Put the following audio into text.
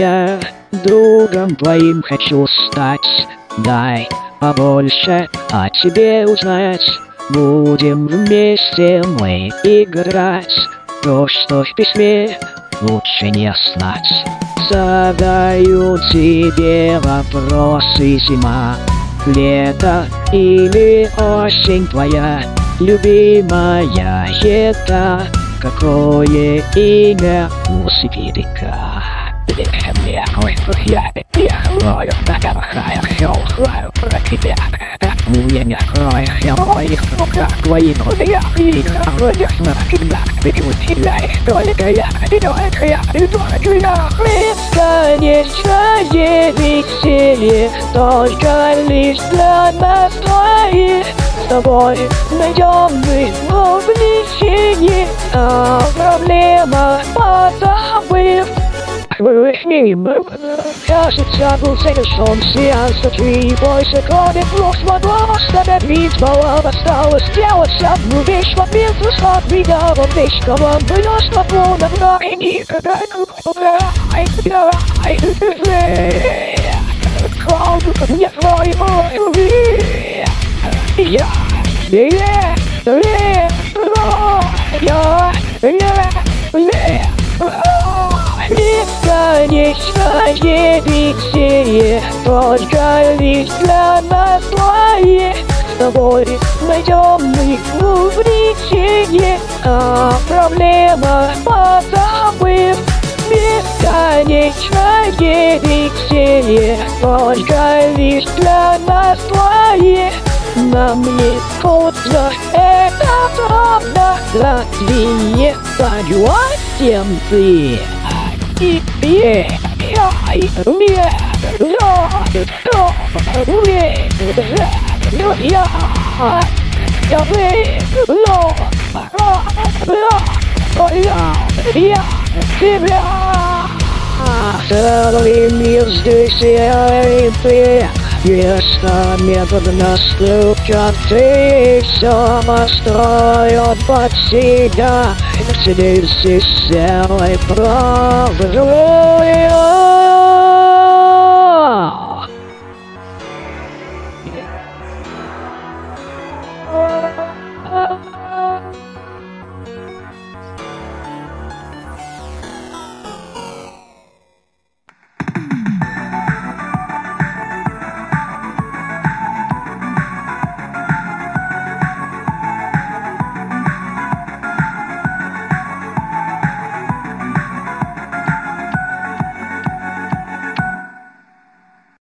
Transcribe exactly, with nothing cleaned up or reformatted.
Я другом твоим хочу стать. Дай побольше о тебе узнать. Будем вместе мы играть. То, что в письме, лучше не знать. Задаю тебе вопросы: зима, лето или осень твоя любимая еда? Какое имя у сибиряка? Бесконечное веселье только лишь для нас двоих. С тобой найдем мы увлечение, а проблема позабыв. Кажется, был совершен сеанс ночи. Бойся, кроме двух смогла остановить. Мало осталось сделать одну вещь. В момент ушла меня во вещь. Команд вынес на полном времени. Не твой мой. Я, я, я, я, бесконечное веселье только лишь для нас двоих. С тобой найдем мы увлечение, а проблема позабыв. Бесконечное веселье только лишь для нас двоих. Нам не трудно, это правда. Латвия поняла всем ты. И я, я, я, я, я тебя. Целый мир здесь и ты. Место метод наступят, ты все построят под себя. Сидишь здесь целый правый.